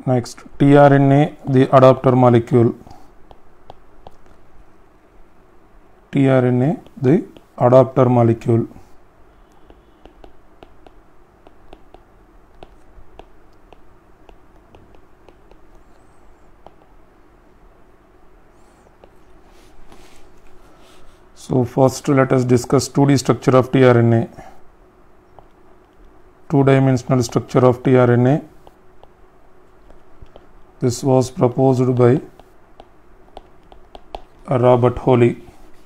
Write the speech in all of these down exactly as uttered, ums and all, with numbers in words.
Next, tRNA, the adapter molecule. tRNA, the adapter molecule. So first let us discuss two D structure of tRNA. Two-dimensional structure of tRNA. This was proposed by Robert Holly.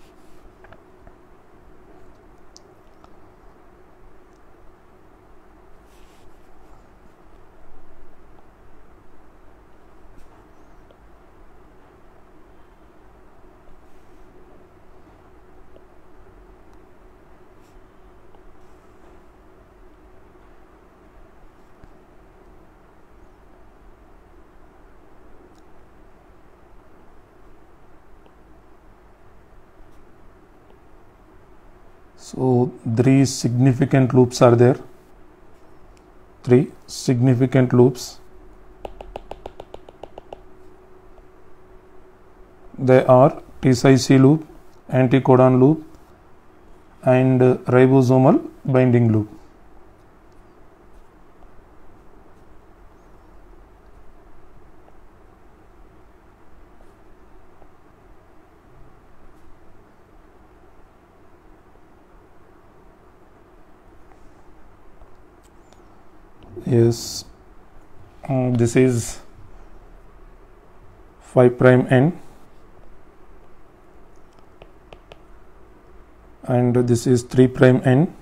So three significant loops are there. Three significant loops. They are T C C loop, anticodon loop, and ribosomal binding loop. Yes, um, this is five prime end and this is three prime end.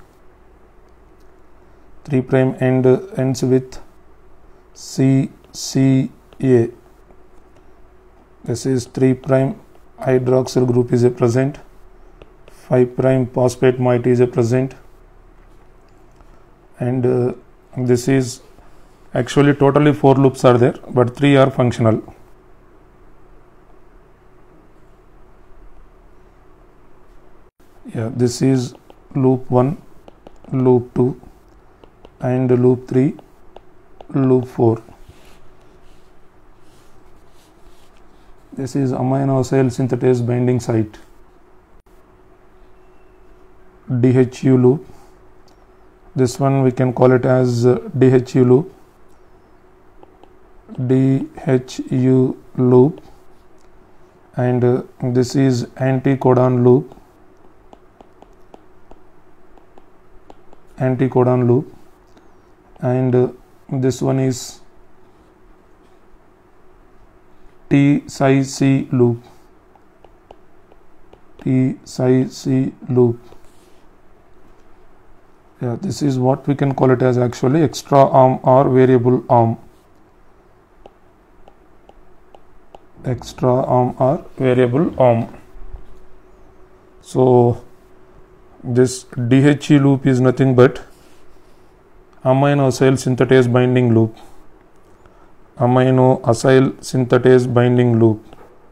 three prime end ends with C C A. This is three prime hydroxyl group is a present. five prime phosphate moiety is a present, and uh, this is actually totally four loops are there, but three are functional. Yeah, this is loop one, loop two, and loop three, loop four. This is amino acyl synthetase binding site, D H U loop. This one we can call it as D H U loop, D H U loop, and uh, this is anticodon loop, anticodon loop, and uh, this one is T C C loop, T C C loop. Yeah, this is what we can call it as actually extra arm or variable arm. Extra arm or variable arm. So this D H E loop is nothing but amino acyl synthetase binding loop. Amino acyl synthetase binding loop.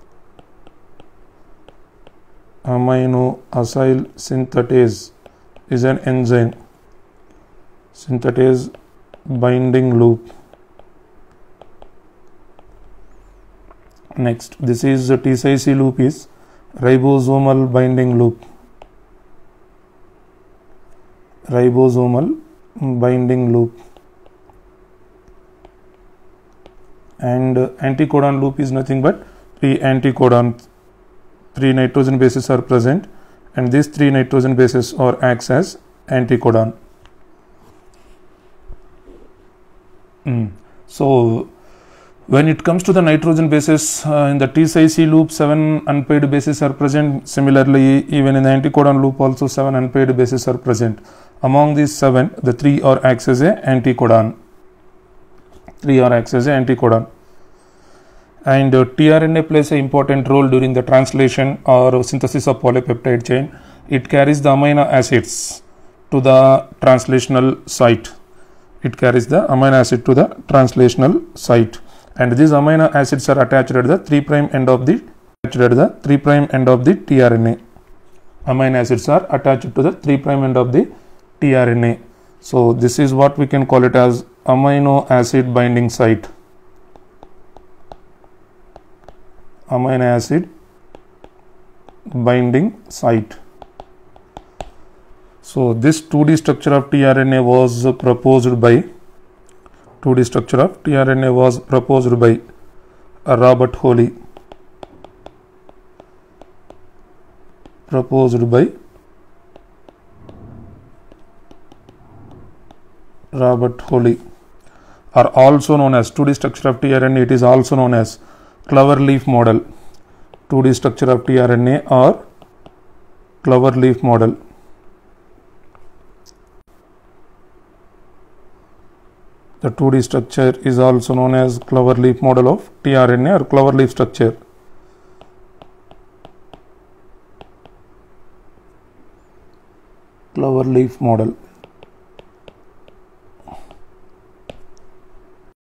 Amino acyl synthetase is an enzyme. Synthetase binding loop. Next, this is the T C C loop is ribosomal binding loop. Ribosomal binding loop. And uh, anticodon loop is nothing but three anticodon, three nitrogen bases are present, and these three nitrogen bases are acts as anticodon. Mm. So when it comes to the nitrogen bases, uh, in the T C C loop seven unpaired bases are present. Similarly, even in the anticodon loop also seven unpaired bases are present. Among these seven, the three are acts as a anticodon. Three are acts as a anticodon. And uh, tRNA plays an important role during the translation or synthesis of polypeptide chain. It carries the amino acids to the translational site. It carries the amino acid to the translational site, and these amino acids are attached at the three prime end of the attached at the three prime end of the tRNA. Amino acids are attached to the three prime end of the tRNA. So this is what we can call it as amino acid binding site. amino acid binding site. So this two D structure of tRNA was proposed by two D structure of tRNA was proposed by Robert Holly. Proposed by Robert Holly, are also known as two D structure of tRNA. It is also known as cloverleaf model. two D structure of tRNA or cloverleaf model. The two D structure is also known as cloverleaf model of tRNA or cloverleaf structure. Cloverleaf model.